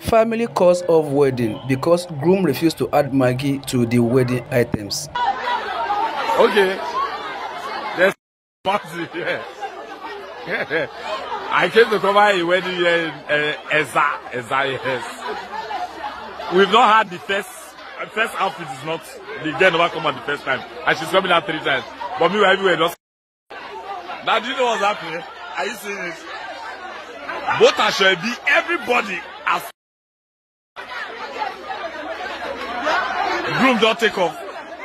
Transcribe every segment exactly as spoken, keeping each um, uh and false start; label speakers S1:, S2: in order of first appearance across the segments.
S1: Family calls off wedding because groom refused to add Maggie to the wedding items.
S2: Okay. There's party here. I came to cover a wedding here in uh, Eza. Eza, yes. We've not had the first, uh, first outfit is not, the girl never come out the first time. And she's coming out three times. But me, everywhere just. Now, do you know what's happening? Are you seeing it? Both are shall be, everybody has. Groom don't take off.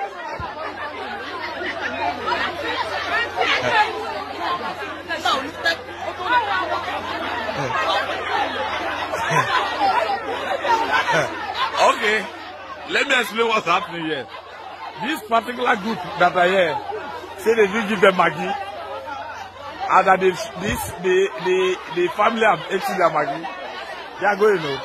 S2: Okay, let me explain what's happening here. This particular group that are here say they didn't give them Maggie, and that they, this the the the family have eaten their Maggie. They are going home.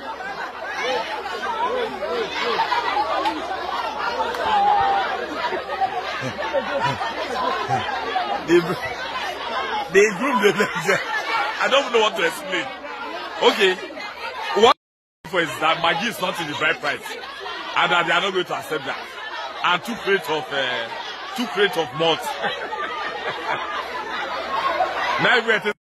S2: the the group they I don't know what to explain. Okay, what is that Maggie is not in the bride price, and that they are not going to accept that. And two crates of uh, two crates of malt. Now